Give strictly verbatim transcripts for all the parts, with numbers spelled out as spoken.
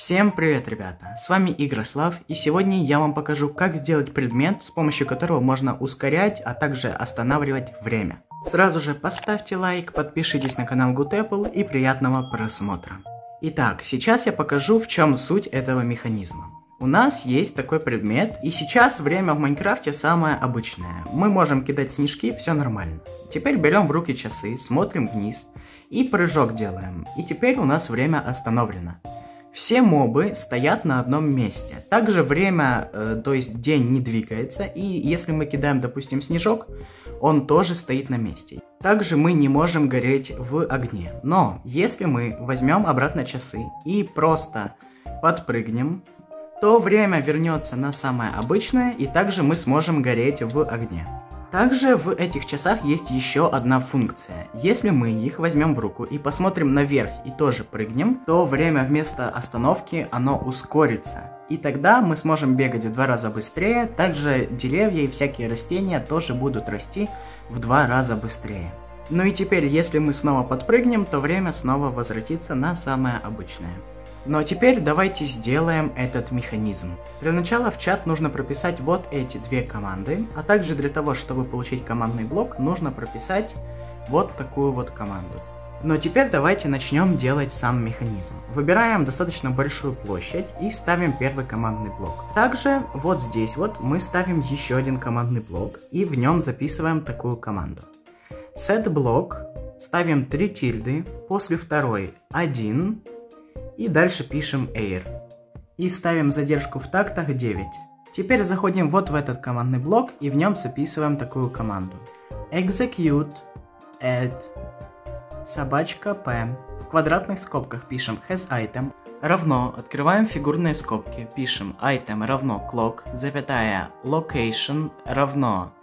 Всем привет, ребята! С вами Игрослав, и сегодня я вам покажу, как сделать предмет, с помощью которого можно ускорять, а также останавливать время. Сразу же поставьте лайк, подпишитесь на канал Good Apple и приятного просмотра. Итак, сейчас я покажу, в чем суть этого механизма. У нас есть такой предмет, и сейчас время в Майнкрафте самое обычное. Мы можем кидать снежки, все нормально. Теперь берем в руки часы, смотрим вниз и прыжок делаем. И теперь у нас время остановлено. Все мобы стоят на одном месте. Также время, э, то есть день, не двигается. И если мы кидаем, допустим, снежок, он тоже стоит на месте. Также мы не можем гореть в огне. Но если мы возьмем обратно часы и просто подпрыгнем, то время вернется на самое обычное, и также мы сможем гореть в огне. Также в этих часах есть еще одна функция. Если мы их возьмем в руку и посмотрим наверх и тоже прыгнем, то время вместо остановки оно ускорится. И тогда мы сможем бегать в два раза быстрее, также деревья и всякие растения тоже будут расти в два раза быстрее. Ну и теперь, если мы снова подпрыгнем, то время снова возвратится на самое обычное. Но теперь давайте сделаем этот механизм. Для начала в чат нужно прописать вот эти две команды, а также для того, чтобы получить командный блок, нужно прописать вот такую вот команду. Но теперь давайте начнем делать сам механизм. Выбираем достаточно большую площадь и ставим первый командный блок. Также вот здесь вот мы ставим еще один командный блок и в нем записываем такую команду. setBlock, ставим три тильды, после второй один. И дальше пишем air. И ставим задержку в тактах девять. Теперь заходим вот в этот командный блок и в нем записываем такую команду. Execute add собачка p. В квадратных скобках пишем hasItem равно, открываем фигурные скобки, пишем item равно clock, запятая location равно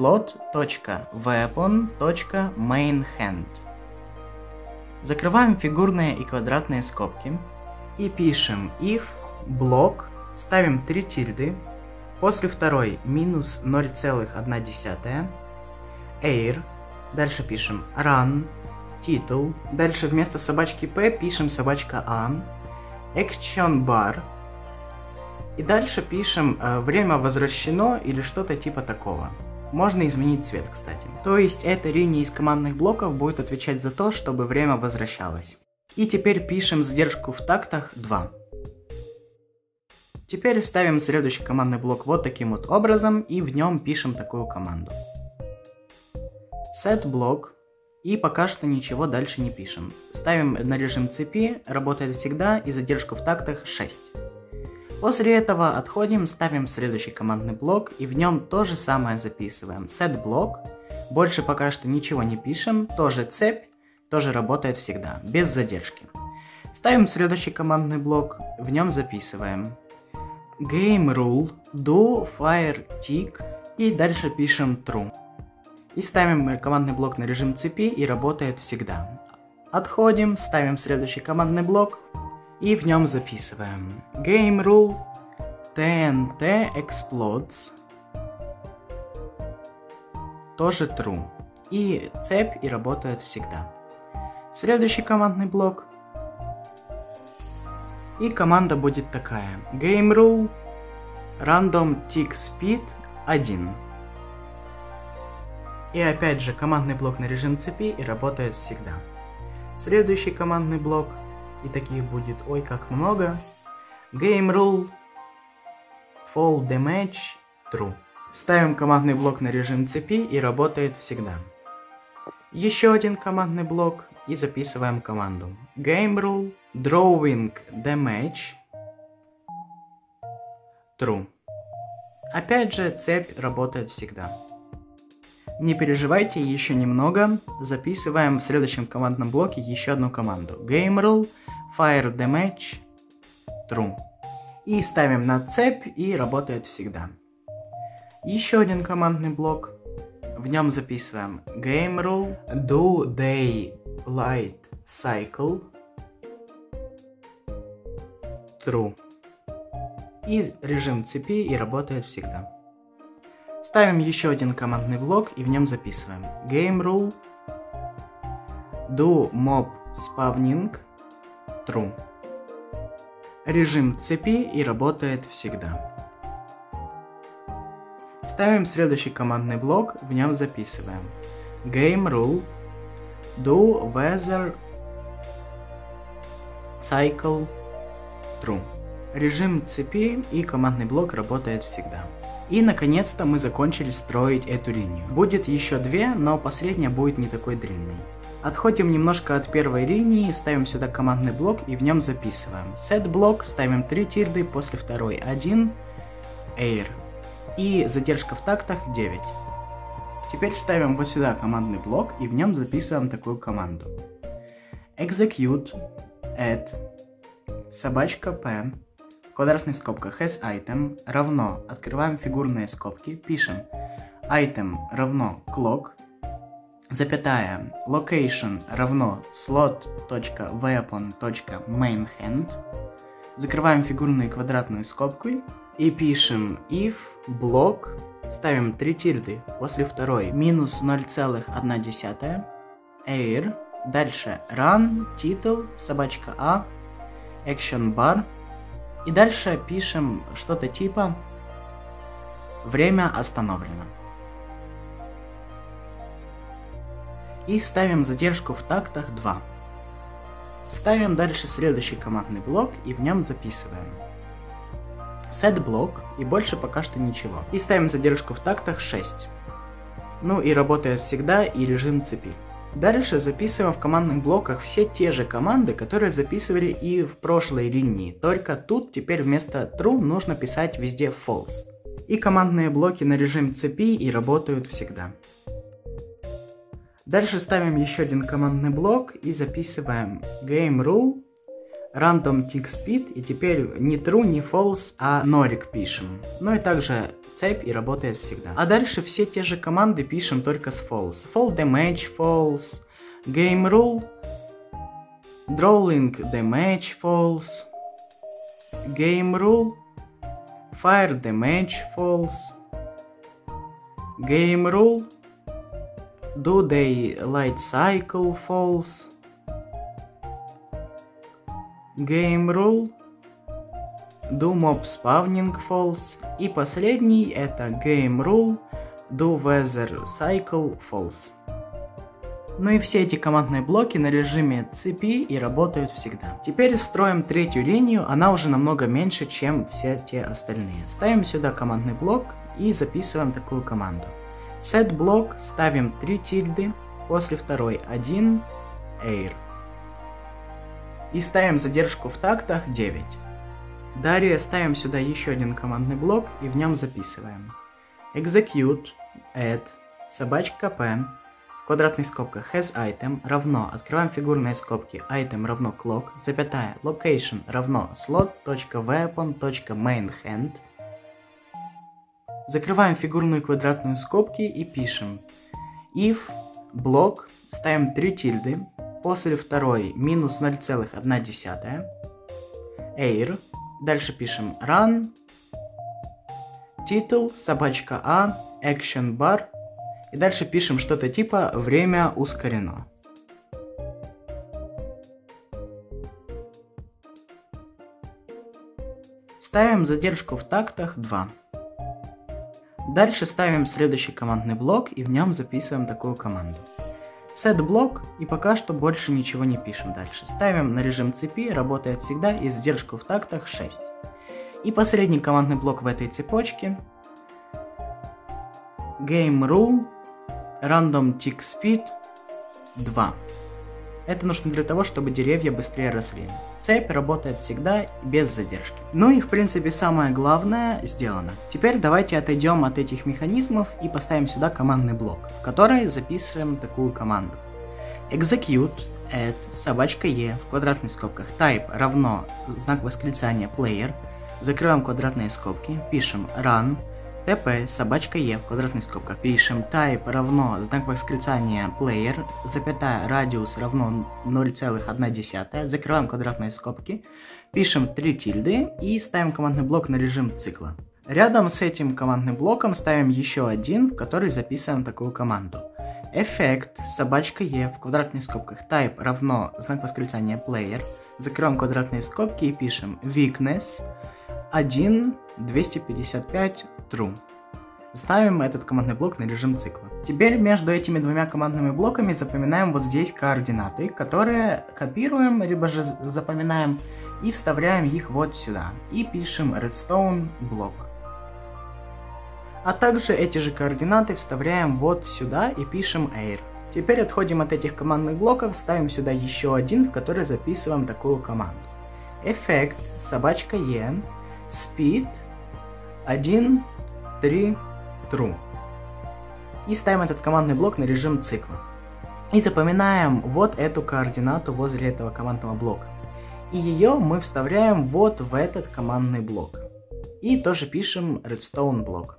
slot.weapon.mainHand. Закрываем фигурные и квадратные скобки и пишем if блок, ставим три тильды, после второй минус ноль целых одна десятая, air, дальше пишем run, title, дальше вместо собачки p пишем собачка a, action bar, и дальше пишем э, время возвращено или что-то типа такого. Можно изменить цвет, кстати. То есть эта линия из командных блоков будет отвечать за то, чтобы время возвращалось. И теперь пишем задержку в тактах два. Теперь ставим следующий командный блок вот таким вот образом и в нем пишем такую команду. setBlock, и пока что ничего дальше не пишем. Ставим на режим цепи, работает всегда, и задержку в тактах шесть. После этого отходим, ставим следующий командный блок и в нем то же самое записываем. setBlock, больше пока что ничего не пишем, тоже цепь, тоже работает всегда, без задержки. Ставим следующий командный блок, в нем записываем GameRule, do fire tick и дальше пишем true. И ставим командный блок на режим цепи и работает всегда. Отходим, ставим следующий командный блок. И в нем записываем GameRule ти эн ти explodes, тоже true. И цепь и работает всегда. Следующий командный блок. И команда будет такая. GameRule random tick speed один. И опять же командный блок на режим цепи и работает всегда. Следующий командный блок. И таких будет ой как много. GameRule fall damage true. Ставим командный блок на режим цепи и работает всегда. Еще один командный блок и записываем команду. GameRule drawing damage true. Опять же цепь работает всегда. Не переживайте, еще немного. Записываем в следующем командном блоке еще одну команду. GameRule fire damage true. И ставим на цепь и работает всегда. Еще один командный блок. В нем записываем GameRule do daylight cycle true. И rежим цепи и работает всегда. Ставим еще один командный блок и в нем записываем GameRule do mob spawning true. режим цепи и работает всегда. Ставим следующий командный блок, в нем записываем game rule do weather cycle true. Режим цепи и командный блок работает всегда. И наконец-то мы закончили строить эту линию. Будет еще две, но последняя будет не такой длинной. Отходим немножко от первой линии, ставим сюда командный блок и в нем записываем set блок, ставим три тильды, после второй один, air. И задержка в тактах девять. Теперь ставим вот сюда командный блок и в нем записываем такую команду. Execute add собачка p в квадратных скобках has item равно, открываем фигурные скобки, пишем item равно clock, запятая location равно slot.weapon.mainHand, закрываем фигурную квадратную скобку и пишем if блок, ставим три тильды, после второй минус ноль целых одна десятая, air, дальше run, title, собачка a, action bar, и дальше пишем что-то типа время остановлено. И ставим задержку в тактах два. Ставим дальше следующий командный блок и в нем записываем set блок и больше пока что ничего. И ставим задержку в тактах шесть. Ну и работает всегда и режим цепи. Дальше записываем в командных блоках все те же команды, которые записывали и в прошлой линии, только тут теперь вместо true нужно писать везде false. И командные блоки на режим цепи и работают всегда. Дальше ставим еще один командный блок и записываем game rule random tick speed, и теперь не true, не false, а нолик пишем. Ну и также цепь и работает всегда. А дальше все те же команды пишем только с false. Fall damage false, game rule, drawing damage false, game rule, fire damage false, game rule, do daylight cycle false, game rule, do mob spawning false, и последний это game rule do weather cycle false. Ну и все эти командные блоки на режиме цепи и работают всегда. Теперь строим третью линию, она уже намного меньше, чем все те остальные. Ставим сюда командный блок и записываем такую команду. Set блок, ставим три тильды, после второй один, air. И ставим задержку в тактах девять. Далее ставим сюда еще один командный блок и в нем записываем execute add собачка p в квадратных скобках has item равно, открываем фигурные скобки, item равно clock, запятая location равно slot.weapon.mainHand, закрываем фигурную квадратную скобки и пишем if блок, ставим три тильды, после второй минус ноль целых одна десятая, air, дальше пишем run, title, собачка a, action bar, и дальше пишем что-то типа время ускорено. Ставим задержку в тактах два. Дальше ставим следующий командный блок и в нем записываем такую команду. Set блок, и пока что больше ничего не пишем дальше. Ставим на режим цепи, работает всегда, и задержку в тактах шесть. И последний командный блок в этой цепочке. Game rule random tick speed два. Это нужно для того, чтобы деревья быстрее росли. Цепь работает всегда без задержки. Ну и в принципе самое главное сделано. Теперь давайте отойдем от этих механизмов и поставим сюда командный блок, в который записываем такую команду. Execute add собачка e в квадратных скобках type равно знак восклицания player, закрываем квадратные скобки, пишем run, tp собачка e в квадратных скобках, пишем type равно знак восклицания player, запятая радиус равно ноль целых одна десятая, закрываем квадратные скобки, пишем три тильды и ставим командный блок на режим цикла. Рядом с этим командным блоком ставим еще один, в который записываем такую команду. Effect собачка e в квадратных скобках type равно знак восклицания player, Закрываем квадратные скобки и пишем weakness один двести пятьдесят пять true. Ставим этот командный блок на режим цикла. Теперь между этими двумя командными блоками запоминаем вот здесь координаты, которые копируем, либо же запоминаем и вставляем их вот сюда. И пишем redstone блок. А также эти же координаты вставляем вот сюда и пишем air. Теперь отходим от этих командных блоков, ставим сюда еще один, в который записываем такую команду. Эффект собачка e speed один три true. И ставим этот командный блок на режим цикла. И запоминаем вот эту координату возле этого командного блока. И ее мы вставляем вот в этот командный блок. И тоже пишем redstone блок.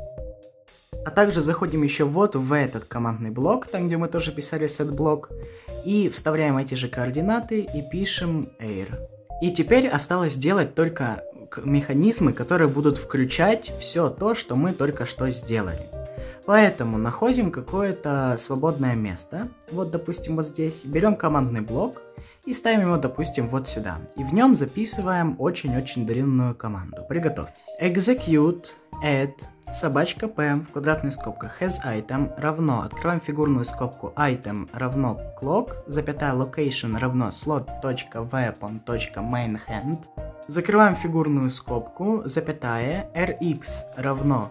А также заходим еще вот в этот командный блок, там где мы тоже писали setBlock, и вставляем эти же координаты и пишем air. И теперь осталось сделать только механизмы, которые будут включать все то, что мы только что сделали. Поэтому находим какое-то свободное место, вот допустим вот здесь, берем командный блок и ставим его, допустим, вот сюда. И в нем записываем очень-очень длинную команду. Приготовьтесь. Execute add собачка p в квадратных скобках has item равно, открываем фигурную скобку item равно clock, запятая location равно slot.weapon.mainHand, закрываем фигурную скобку, запятая rx равно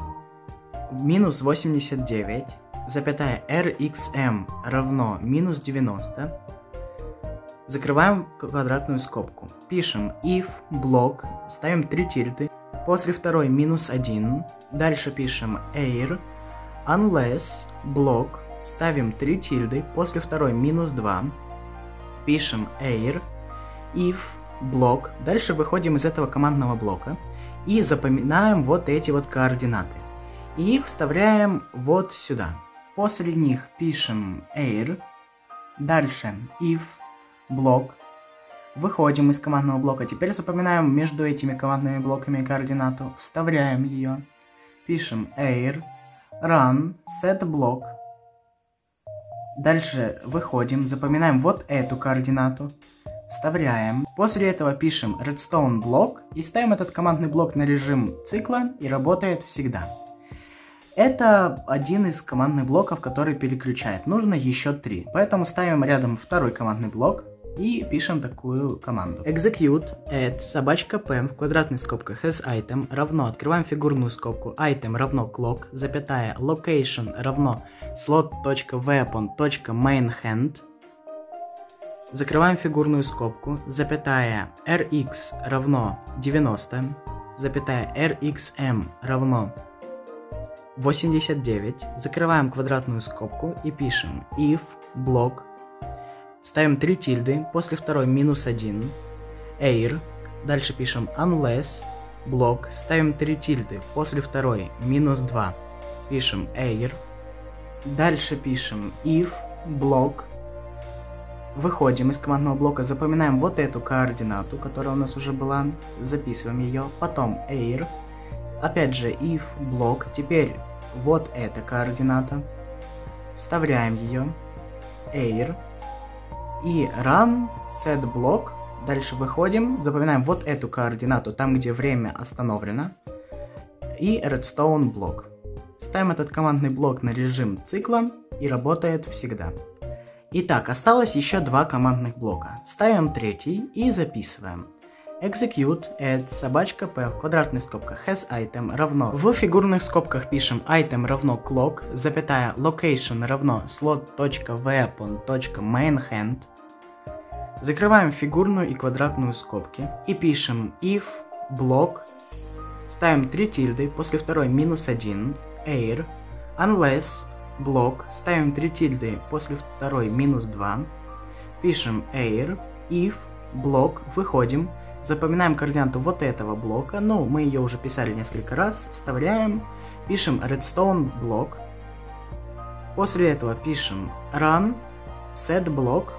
минус восемьдесят девять, запятая rxm равно минус девяносто, закрываем квадратную скобку, пишем if блок, ставим три тильды, после второй минус один, дальше пишем air, unless блок, ставим три тильды, после второй минус два, пишем air, if блок, дальше выходим из этого командного блока и запоминаем вот эти вот координаты. И их вставляем вот сюда. После них пишем air, дальше if блок, выходим из командного блока, теперь запоминаем между этими командными блоками координату, вставляем ее, пишем air, run, set блок, дальше выходим, запоминаем вот эту координату, вставляем, после этого пишем redstone блок и ставим этот командный блок на режим цикла и работает всегда. Это один из командных блоков, который переключает, нужно еще три, поэтому ставим рядом второй командный блок и пишем такую команду. Execute add собачка p в квадратных скобках has item равно, открываем фигурную скобку, item равно clock, запятая location равно slot.weapon.mainHand, закрываем фигурную скобку, запятая rx равно девяносто, запятая rxm равно восемьдесят девять, закрываем квадратную скобку и пишем if блок, ставим три тильды, после второй минус один, air, дальше пишем unless блок, ставим три тильды, после второй минус два, пишем air, дальше пишем if блок, выходим из командного блока, запоминаем вот эту координату, которая у нас уже была, записываем ее, потом air, опять же if блок, теперь вот эта координата, вставляем ее, air, и run, set блок, дальше выходим, запоминаем вот эту координату, там где время остановлено, и redstone блок. Ставим этот командный блок на режим цикла и работает всегда. Итак, осталось еще два командных блока. Ставим третий и записываем. Execute add собачка p в квадратных скобках has item равно, в фигурных скобках пишем item равно clock, запятая location равно slot.weapon.mainHand, закрываем фигурную и квадратную скобки и пишем if блок, ставим три тильды, после второй минус один, air, unless блок, ставим три тильды, после второй минус два, пишем air, if блок, выходим, запоминаем координату вот этого блока, ну, мы ее уже писали несколько раз, вставляем, пишем redstone блок, после этого пишем run, set блок,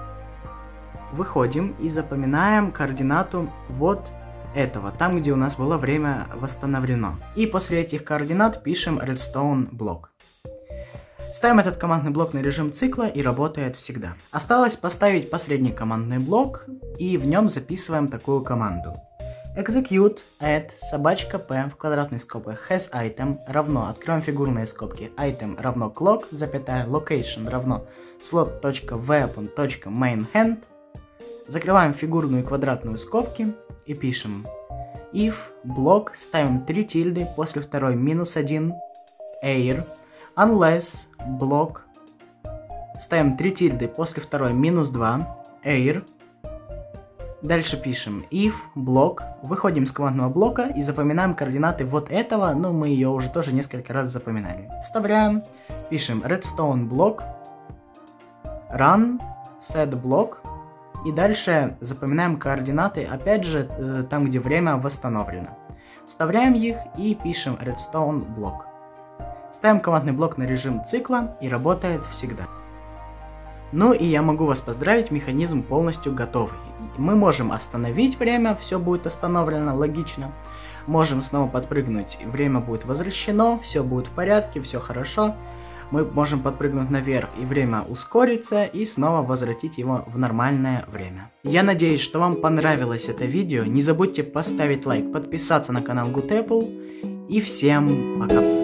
выходим и запоминаем координату вот этого, там, где у нас было время восстановлено. И после этих координат пишем redstone блок. Ставим этот командный блок на режим цикла и работает всегда. Осталось поставить последний командный блок и в нем записываем такую команду. Execute add собачка p в квадратной скобках has item равно, откроем фигурные скобки, item равно clock, запятая, location равно slot.weapon.mainHand, закрываем фигурную и квадратную скобки и пишем if блок, ставим три тильды, после второй минус один, air, unless блок, ставим три тильды, после второй минус два, air. Дальше пишем if блок, выходим с командного блока и запоминаем координаты вот этого, но мы ее уже тоже несколько раз запоминали. Вставляем, пишем redstone блок, run, set блок, и дальше запоминаем координаты, опять же, там, где время восстановлено. Вставляем их и пишем redstone блок. Ставим командный блок на режим цикла и работает всегда. Ну и я могу вас поздравить, механизм полностью готовый. Мы можем остановить время, все будет остановлено, логично. Можем снова подпрыгнуть, время будет возвращено, все будет в порядке, все хорошо. Мы можем подпрыгнуть наверх, и время ускорится, и снова возвратить его в нормальное время. Я надеюсь, что вам понравилось это видео. Не забудьте поставить лайк, подписаться на канал Good Apple. И всем пока.